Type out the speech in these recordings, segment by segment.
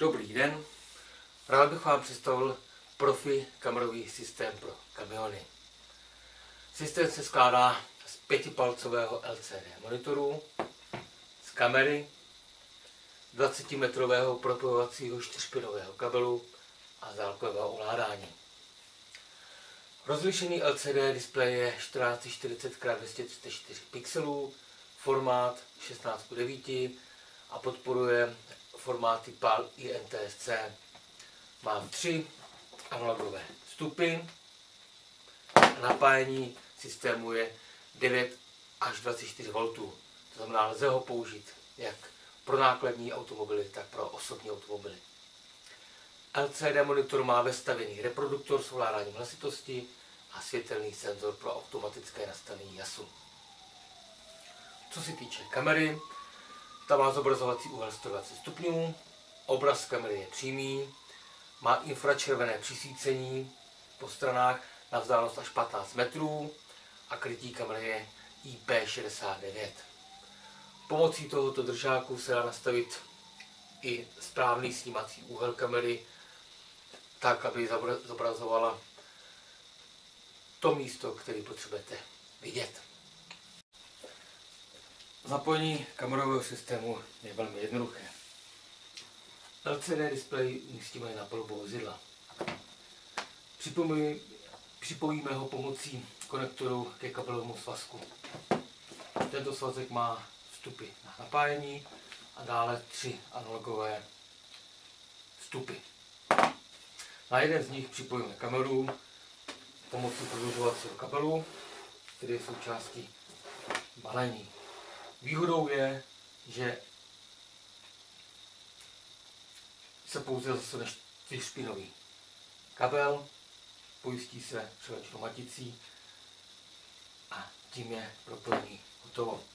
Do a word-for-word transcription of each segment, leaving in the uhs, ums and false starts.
Dobrý den, rád bych vám představil profi kamerový systém pro kamiony. Systém se skládá z pětipalcového L C D monitoru, z kamery, dvacetimetrového propojovacího čtyřpinového kabelu a z dálkového ovládání. Rozlišení L C D displeje je čtrnáct set čtyřicet krát dvě stě třicet čtyři pixelů, formát šestnáct ku devíti a podporuje formáty P A L i N T S C. Mám tři analogové vstupy. Napájení systému je devět až dvacet čtyři voltů. To znamená, lze ho použít jak pro nákladní automobily, tak pro osobní automobily. L C D monitor má vestavěný reproduktor s ovládáním hlasitosti a světelný senzor pro automatické nastavení jasu. Co se týče kamery, ta má zobrazovací úhel sto dvacet stupňů, obraz kamery je přímý, má infračervené přisvícení po stranách na vzdálenost až patnáct metrů a krytí kamery je I P šedesát devět. Pomocí tohoto držáku se dá nastavit i správný snímací úhel kamery, tak, aby zobrazovala to místo, které potřebujete vidět. Zapojení kamerového systému je velmi jednoduché. L C D displej umístíme na palubu vozidla. Připojíme ho pomocí konektoru ke kabelovému svazku. Tento svazek má vstupy na napájení a dále tři analogové vstupy. Na jeden z nich připojíme kameru pomocí prodlužovacího kabelu, který je součástí balení. Výhodou je, že se pouze zasune čtyřpinový kabel, pojistí se převlečnou maticí a tím je propojení hotovo.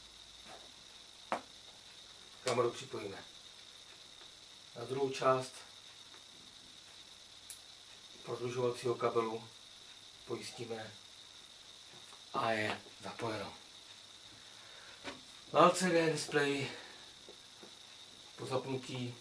Kameru připojíme na druhou část prodlužovacího kabelu, pojistíme a je zapojeno. Na L C D displeji po zapnutí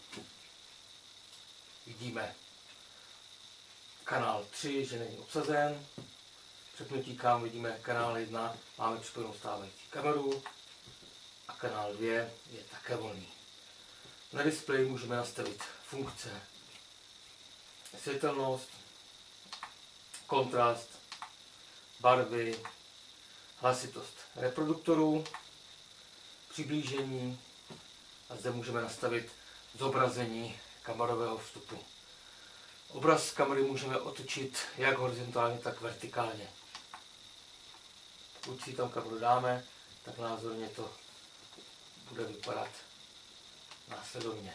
vidíme kanál tři, že není obsazen. Přepnutí kam vidíme kanál jedna, máme připojenou stávající kameru a kanál dvě je také volný. Na displeji můžeme nastavit funkce světelnost, kontrast, barvy, hlasitost reproduktorů, přiblížení a zde můžeme nastavit zobrazení kamerového vstupu. Obraz z kamery můžeme otočit jak horizontálně, tak vertikálně. Pokud si tam kameru dáme, tak názorně to bude vypadat následovně.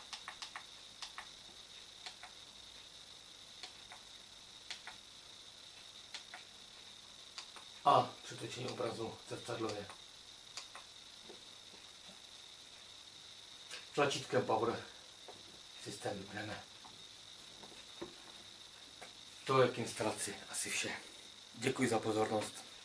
A přetočení obrazu zrcadlově. Tlačítkem Power systém vypneme. To je k instalaci asi vše. Děkuji za pozornost.